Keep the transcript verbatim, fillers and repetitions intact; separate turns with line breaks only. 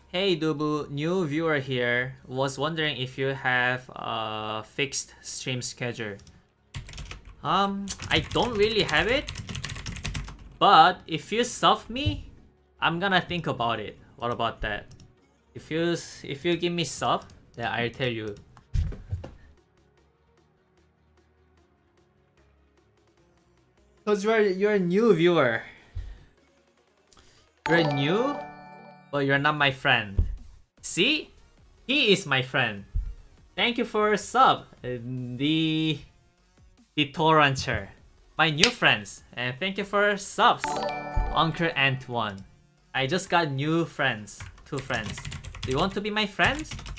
Hey Dubu, new viewer here. Was wondering if you have a fixed stream schedule. Um, I don't really have it, but if you sub me, I'm gonna think about it. What about that? If you if you give me sub, then I'll tell you. Cause you're you're a new viewer. You're new, but you're not my friend. See, he is my friend. Thank you for sub, the the torrenter, my new friends, and thank you for subs, Uncle Ant one. I just got new friends, two friends. Do you want to be my friends?